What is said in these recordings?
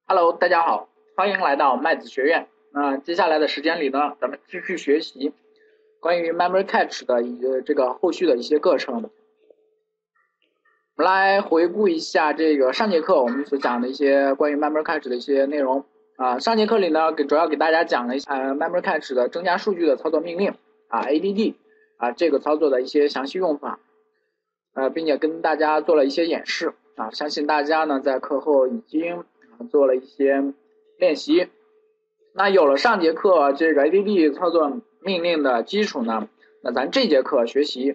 Hello，大家好，欢迎来到麦子学院。接下来的时间里呢，咱们继续学习关于 Memory Cache 的这个后续的一些课程。我们来回顾一下这个上节课我们所讲的一些关于 Memory Cache 的一些内容。上节课里呢，主要给大家讲了一下Memory Cache 的增加数据的操作命令ADD 这个操作的一些详细用法，并且跟大家做了一些演示相信大家呢在课后已经做了一些练习。那有了上节课这个 ADD 操作命令的基础呢，那咱这节课学习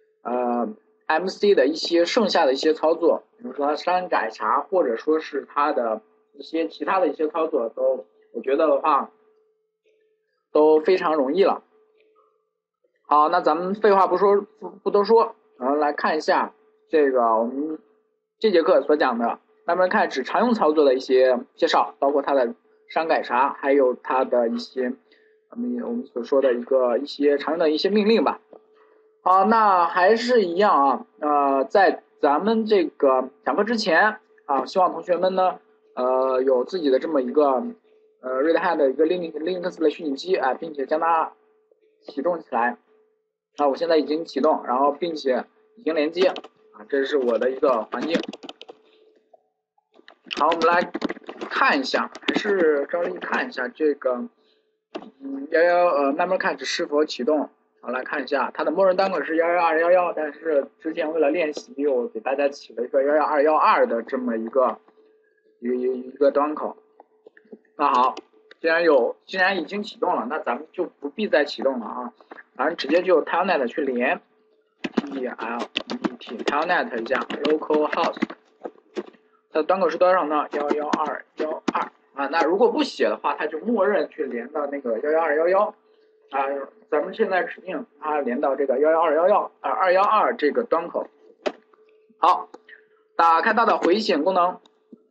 MC 的一些剩下的一些操作，比如说删改查，或者说是它的一些其他的一些操作，我觉得的话都非常容易了。好，那咱们废话不多说，来看一下这个我们这节课所讲的Memory Cache常用操作的一些介绍，包括它的删改查，还有它的一些我们所说的一些常用的一些命令吧。好，那还是一样在咱们这个讲课之前希望同学们呢有自己的这么一个Red Hat 的一个 Linux 的虚拟机并且将它启动起来。我现在已经启动，然后并且已经连接这是我的一个环境。好，我们来看一下，还是照例看一下这个Memory Cache 是否启动。好，来看一下它的默认单口是11211，但是之前为了练习，我给大家起了一个11212的这么一个端口。那好，既然已经启动了，那咱们就不必再启动了咱们直接就 Telnet 去连 TLNET Telnet 一下 localhost， 它的端口是多少呢？11212那如果不写的话，它就默认去连到那个11211咱们现在指定它连到这个212这个端口。好，打开它的回显功能，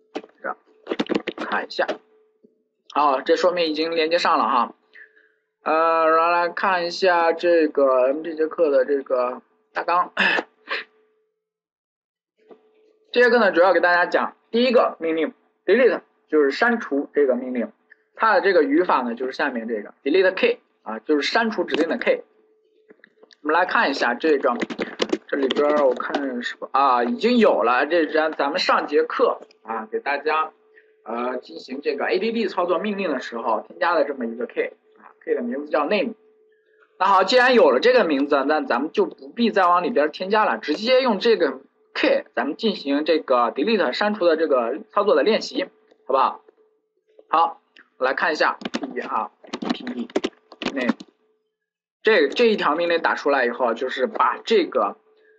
看一下。好，这说明已经连接上了哈。然后来看一下这个这节课的这个大纲。这节课呢，主要给大家讲第一个命令 delete， 就是删除这个命令，它的这个语法呢就是下面这个 delete k就是删除指定的 k。我们来看一下这里边我看是已经有了，这是咱们上节课给大家进行这个 ADD 操作命令的时候添加的这么一个 k k 的名字叫 name。那好，既然有了这个名字，那咱们就不必再往里边添加了，直接用这个 k 咱们进行这个 delete 删除的这个操作的练习，好不好？好，我来看一下p name 这一条命令打出来以后，就是把这个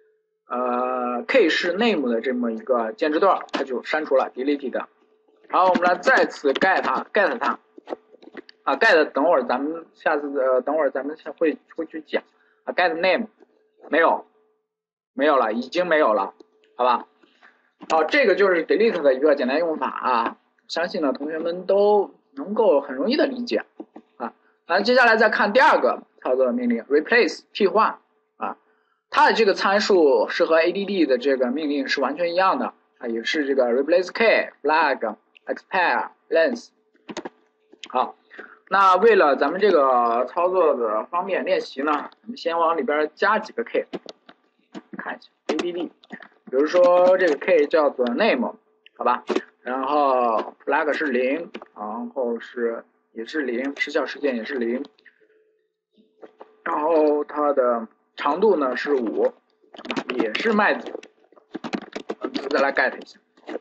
k 是 name 的这么一个键值段，它就删除了 deleted。好，我们来再次 get 它get 等会儿咱们下次会去讲get name 没有了，已经没有了，好吧？好，这个就是 delete 的一个简单用法相信呢同学们都能够很容易的理解接下来再看第二个操作的命令 replace 替换它的这个参数是和 ADD 的这个命令是完全一样的也是这个 replace k flag expire length。 好，那为了咱们这个操作的方便练习呢，我们先往里边加几个 k， 看一下 ADD， 比如说这个 k 叫做 name， 好吧，然后 flag 是0，然后也是0，时效时间也是0，然后它的长度呢是5，也是麦子。再来 get 一下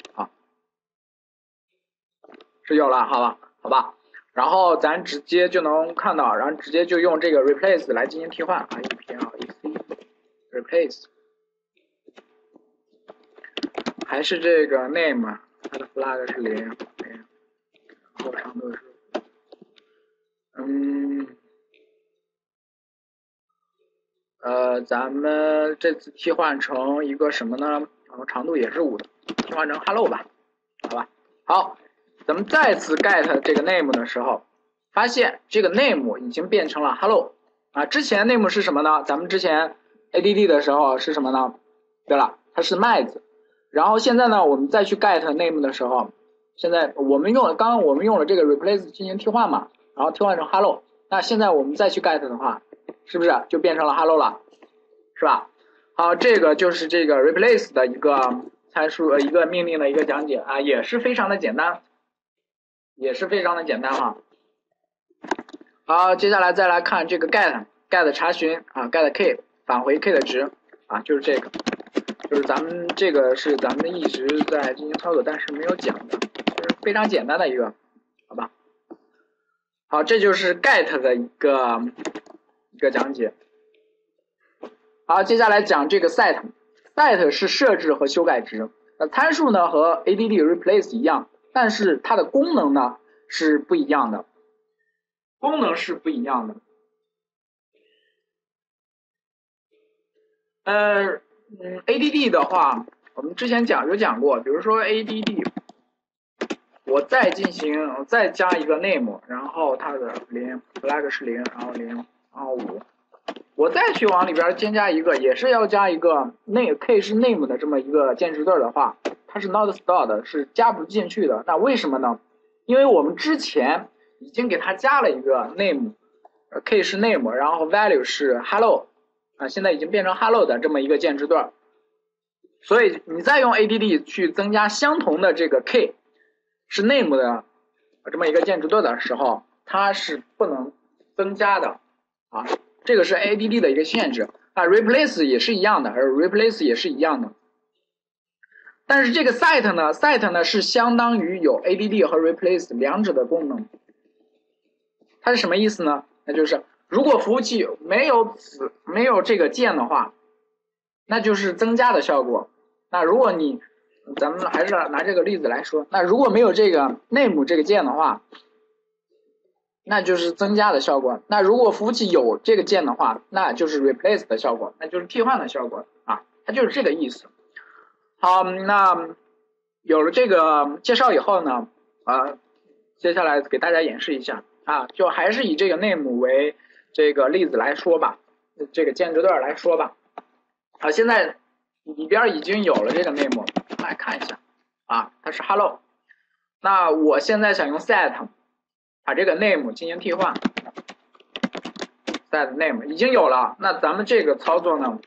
是有了，好吧，然后咱直接就能看到，然后直接就用这个 replace 来进行替换EPLEC replace， 还是这个 name， 它的 flag 是0，然后长度是咱们这次替换成一个什么呢？然后长度也是5的，替换成 hello 吧，好吧。好，咱们再次 get 这个 name 的时候，发现这个 name 已经变成了 hello 之前 name 是什么呢？咱们之前 ADD 的时候是什么呢？对了，它是麦子。然后现在呢，我们再去 get name 的时候， 现在我们用了，刚刚我们用了这个 replace 进行替换嘛，然后替换成 hello， 那现在我们再去 get 的话，是不是就变成了 hello 了，是吧？好，这个就是这个 replace 的一个参数，一个命令的一个讲解啊，也是非常的简单，哈。好，接下来再来看这个 get 查询啊 ，get k 返回 k 的值啊，就是这个，就是咱们这个是咱们一直在进行操作，但是没有讲的，就是非常简单的一个，好吧？好，这就是 get 的一个讲解。好，接下来讲这个 set 是设置和修改值。参数呢和 add replace 一样，但是它的功能呢是不一样的。add 的话，我们之前有讲过，比如说 add， 我再加一个 name， 然后它的0 flag 是0，然后0，然后5。我再去往里边添加一个，也是要加一个k 是 name 的这么一个键值对的话，它是 not stored， 是加不进去的。那为什么呢？因为我们之前已经给它加了一个 name，k 是 name， 然后 value 是 hello， 啊，现在已经变成 hello 的这么一个键值对。所以你再用 add 去增加相同的这个 k 是 name 的这么一个键值对的时候，它是不能增加的啊。这个是 add 的一个限制啊 ，replace 也是一样的，replace 也是一样的。但是这个 set 呢是相当于有 add 和 replace 两者的功能。它是什么意思呢？那就是如果服务器没有这个键的话，那就是增加的效果。那如果咱们还是拿这个例子来说，那如果没有这个 name 这个键的话，那就是增加的效果。那如果服务器有这个键的话，那就是 replace 的效果，那就是替换的效果啊，它就是这个意思。好，那有了这个介绍以后呢，接下来给大家演示一下啊，就还是以这个 name 为这个例子来说吧，这个键值对来说吧。啊，现在里边已经有了这个 name， 来看一下啊，它是 hello。那我现在想用 set。把这个 name 进行替换 ，set name 已经有了。那咱们这个操作呢？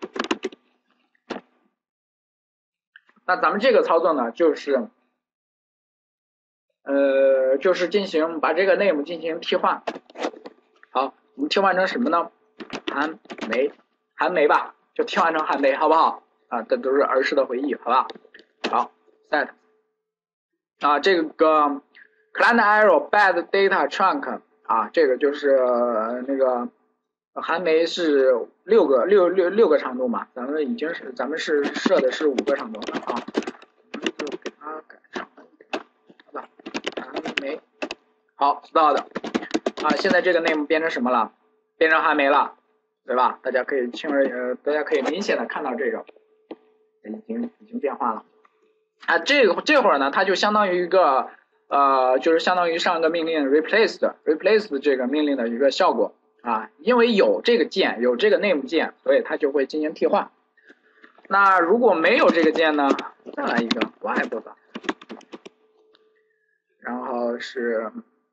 就是进行把这个 name 进行替换。好，我们替换成什么呢？韩梅吧，就替换成韩梅，好不好？啊，这都是儿时的回忆，好吧？好 ，set 啊，这个。Client error bad data chunk 啊，这个就是那个韩梅是六个长度嘛，咱们是设的是5个长度的啊，我们就给它改上，好吧？韩梅，好 stored 啊，现在这个 name 变成什么了？变成韩梅了，对吧？大家可以大家可以明显的看到这个已经变化了啊，这会儿呢，它就相当于一个。就是相当于上一个命令 replace 这个命令的一个效果啊，因为有这个键，有这个 name 键，所以它就会进行替换。那如果没有这个键呢，再来一个 web 吧，然后是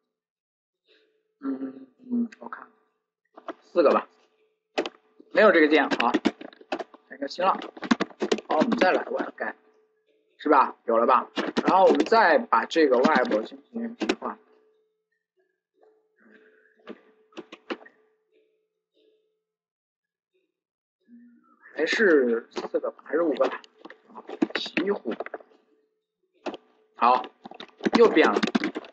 我看4个吧，没有这个键，好，选个新浪，好，我们再来 web 改。是吧？有了吧？然后我们再把这个 web 进行替换，还是4个吧，还是5个吧？奇虎，好，又变了，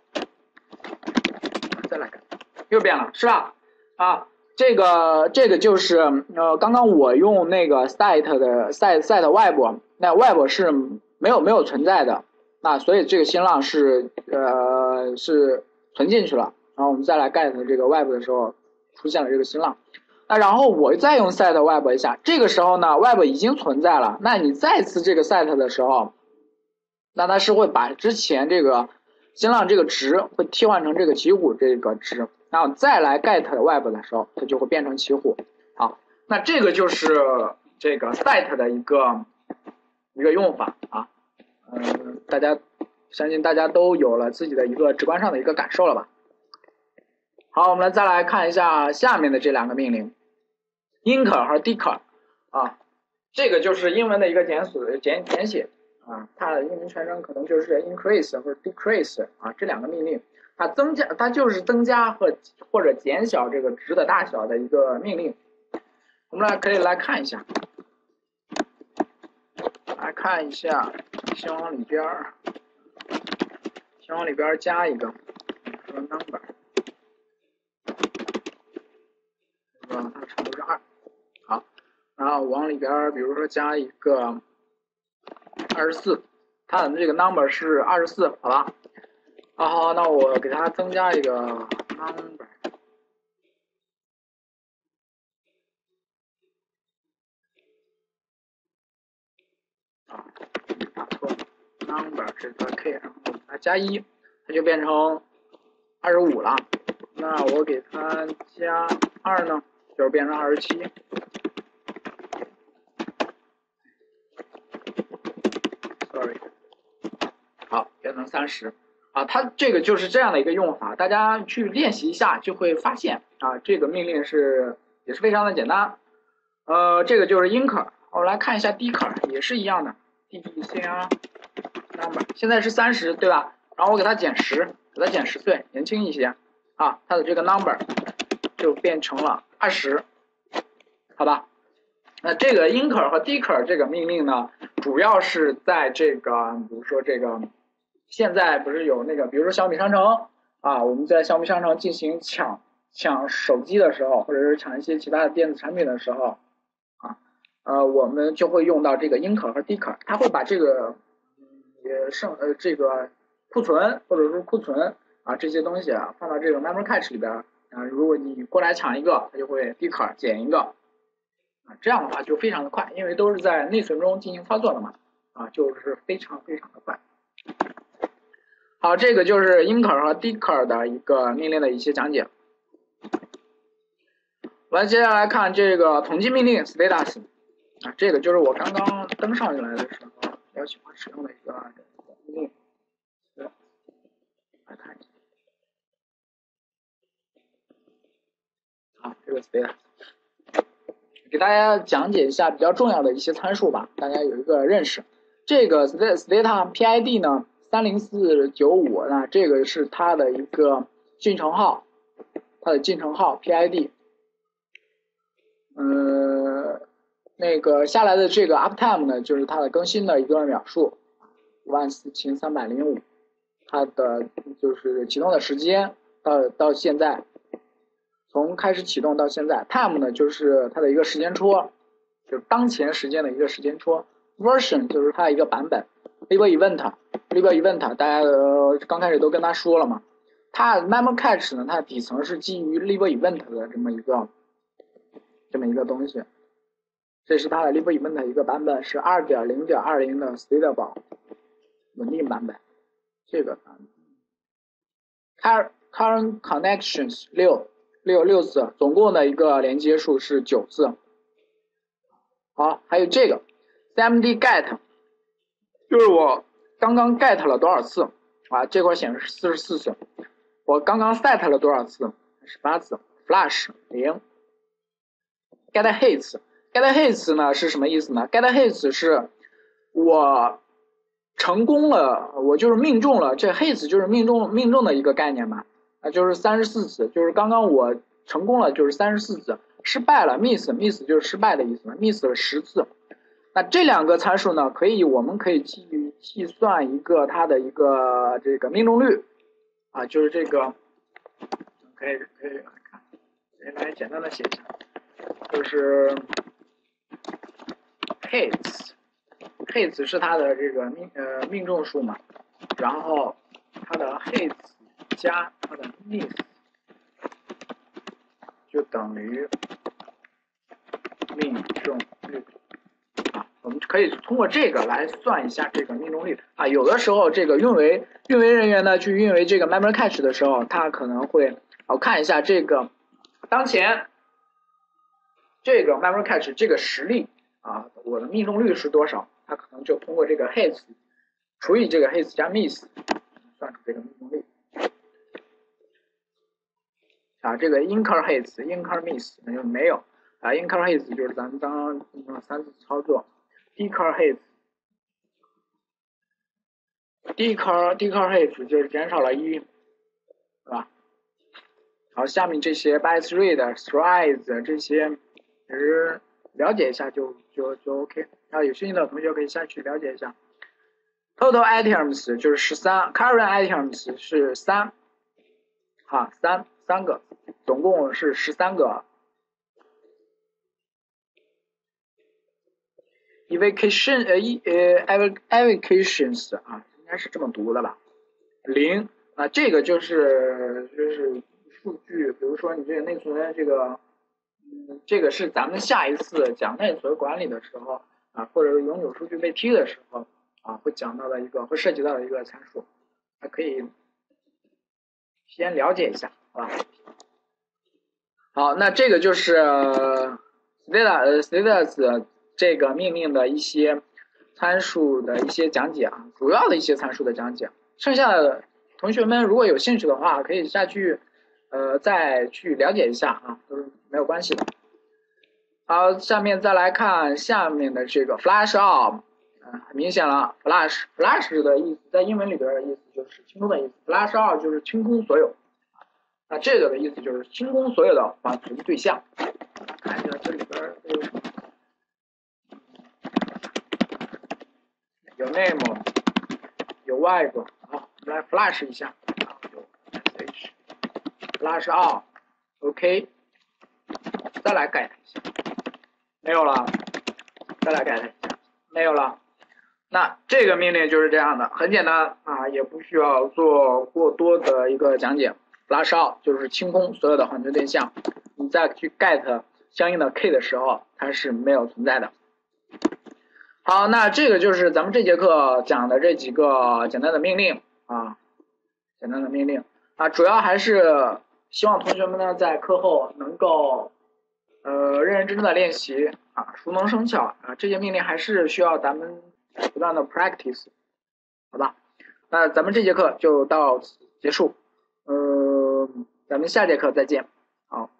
再来看，又变了，是吧？啊，这个就是刚刚我用那个 set web， 那 web 是没有存在的，那所以这个新浪是存进去了，然后我们再来 get 这个 web 的时候出现了这个新浪，那然后我再用 set web 一下，这个时候呢 web 已经存在了，那你再次这个 set 的时候，那它是会把之前这个新浪这个值会替换成这个奇虎这个值，然后再来 get web 的时候，它就会变成奇虎。好，那这个就是这个 set 的一个用法啊，大家相信大家都有了自己的一个直观上的一个感受了吧。好，我们再来看一下下面的这两个命令 ，incur 和 decur 啊，这个就是英文的一个简写啊，它的英文全称可能就是 increase 或者 decrease 啊，这两个命令，它就是增加或者减小这个值的大小的一个命令。我们可以来看一下，先往里边加一个说 number， 它的长度是2，好，然后往里边比如说加一个24，它的这个 number 是24，好吧？好，那我给它增加一个 number。打错 ，number 这个 k， 然后给它加1，它就变成25了。那我给它加2呢，就是变成27。sorry， 好，变成30。啊，它这个就是这样的一个用法，大家去练习一下就会发现啊，这个命令也是非常的简单。这个就是 incur， 我来看一下 decur， 也是一样的 ，decr number， 现在是30，对吧？然后我给它减10，给它减10岁，年轻一些啊，它的这个 number 就变成了20，好吧？那这个 incur 和 decur 这个命令呢，主要是在这个，比如说这个。现在不是有那个，比如说小米商城啊，我们在小米商城进行抢手机的时候，或者是抢一些其他的电子产品的时候，啊，我们就会用到这个 incur 和 decur， 它会把这个这个库存或者说库存啊这些东西啊放到这个 memory cache 里边啊，如果你过来抢一个，它就会 decur 减一个啊，这样的话就非常的快，因为都是在内存中进行操作的嘛，啊，就是非常的快。好，这个就是 incur 和 decur 的一个命令的一些讲解。我们接下来看这个统计命令 status 啊，这个就是我刚刚登上进来的时候比较喜欢使用的一个命令。来看一下，好，这个 status 给大家讲解一下比较重要的一些参数吧，大家有一个认识。这个 stata PID 呢30495，那这个是它的一个进程号，PID。那个下来的这个 uptime 呢，就是它的更新的一个秒数，14305，它的就是启动的时间到现在，从开始启动到现在 ，time 呢就是它的一个时间戳，就是当前时间的一个时间戳 ，version 就是它的一个版本 ，lib event 大家刚开始都跟他说了嘛，它 memory cache 呢，它的底层是基于 lib event 的这么一个东西。这是它的 lib event 的一个版本，是 2.0.20 的 stable 稳定版本。这个current connections 6次，总共的一个连接数是9次。好，还有这个 cmd get， 就是我刚刚 get 了多少次啊？这块显示44次，我刚刚 set 了多少次？18次。flash 0。get hits。get hits 呢是什么意思呢 ？get hits 是我成功了，我就是命中了，这 hits 就是命中的一个概念嘛，啊就是34次，就是刚刚我成功了就是34次，失败了 miss 就是失败的意思嘛 ，miss 了10次。那这两个参数呢，我们可以计算一个它的一个这个命中率啊，就是这个可以来看，来简单的写一下，就是。hits 是它的这个命中数嘛，然后它的 hits 加它的 miss 就等于命中率啊，我们可以通过这个来算一下这个命中率啊。有的时候这个运维人员呢去运维这个 memory cache 的时候，他可能会看一下这个当前这个 memory cache 这个实例。啊，我的命中率是多少？它可能就通过这个 hits 除以这个 his 加 miss， 算出这个命中率。这个 incur his、incur miss 没有incur his 就是咱们刚刚3次操作 ，decur his。decur his 就是减少了1，是吧？好，下面这些 bytes read、strides 这些，其实了解一下就 OK。有兴趣的同学可以下去了解一下。Total items 就是13 ，current items 是3，三个，总共是13个。evocations 应该是这么读的吧？0这个就是数据，比如说你这个内存这个，这个是咱们下一次讲内存管理的时候或者是永久数据被踢的时候会讲到的会涉及到的一个参数，可以先了解一下，好吧？好，那这个就是 status 这个命令的一些参数的一些讲解主要的一些参数的讲解。剩下的同学们如果有兴趣的话，可以下去再去了解一下都是没有关系的。好，下面再来看下面的这个 flash off， 很明显了 ，flash 的意思在英文里边的意思就是清空的意思 ，flash off 就是清空所有。这个的意思就是清空所有的缓存对象。看一下这里边有什么，有 name， 有外国，好，我们来 flash 一下，有 sh flash off，OK， 再来改它一下，没有了，再来改它一下，没有了。那这个命令就是这样的，很简单也不需要做过多的一个讲解。flash out 就是清空所有的缓存对象，你再去 get 相应的 k 的时候，它是没有存在的。好，那这个就是咱们这节课讲的这几个简单的命令简单的命令主要还是希望同学们呢在课后能够认认真真的练习熟能生巧这些命令还是需要咱们不断的 practice， 好吧？那咱们这节课就到此结束。咱们下节课再见，好。